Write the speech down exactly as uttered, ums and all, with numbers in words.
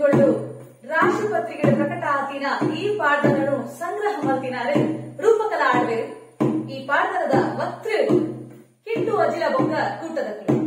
ಇಟ್ಟುಕೊಂಡು ರಾಶಿ ಪತ್ರಿಕೆ ಪ್ರಕಟ ಆತಿನ ಈ ಪಾಠಗಳನ್ನು ಸಂಗ್ರಹ ಮಲ್ತಿನಾರೆ ರೂಪಕಲ ಆಡ್ಬೇರು. ಈ ಪಾಠದ ವಕ್ತೃ ಕಿಟ್ಟು ಅಜಿಲ ಬೊಕ್ಕ ಕೂಟದ